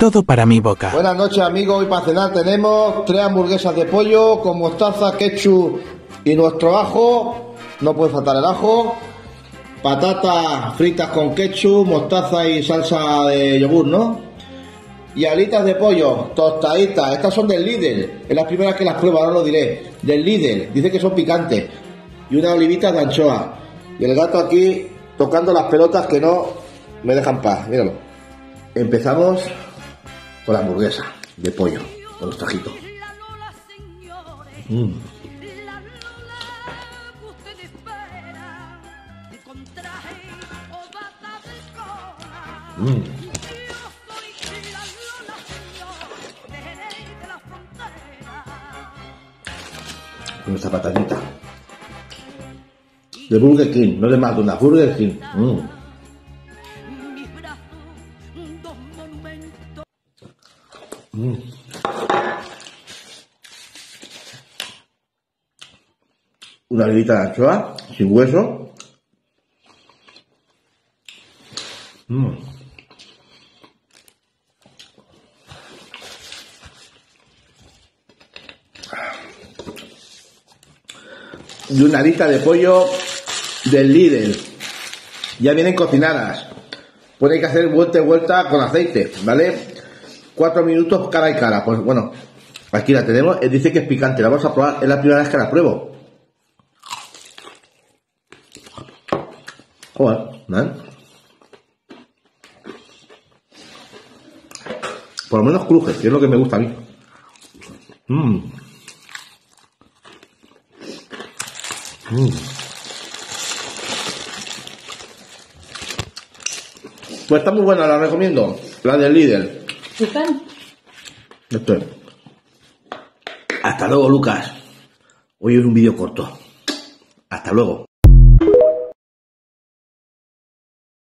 todo para mi boca. Buenas noches, amigos. Hoy para cenar tenemos 3 hamburguesas de pollo con mostaza, ketchup y nuestro ajo. No puede faltar el ajo. Patatas fritas con ketchup, mostaza y salsa de yogur, ¿no? Y alitas de pollo, tostaditas. Estas son del Lidl. Es la primera que las pruebo, ahora lo diré. Del Lidl. Dice que son picantes. Y unas olivitas de anchoa. Y el gato aquí tocando las pelotas que no me dejan paz. Míralo. Empezamos con la hamburguesa de pollo, con los tajitos. Con esta patatita. De Burger King, no de McDonald's, Burger King. Una alevita de anchoa, sin hueso. Y una alita de pollo del Lidl. Ya vienen cocinadas. Pues hay que hacer vuelta y vuelta con aceite, ¿vale? 4 minutos cara y cara. Pues bueno, aquí la tenemos. Dice que es picante, la vamos a probar. Es la primera vez que la pruebo. Joder, ¿vale? Por lo menos cruje, que es lo que me gusta a mí. Pues está muy buena, la recomiendo. La del Lidl. Esto es. Hasta luego, Lucas. Hoy es un vídeo corto. Hasta luego.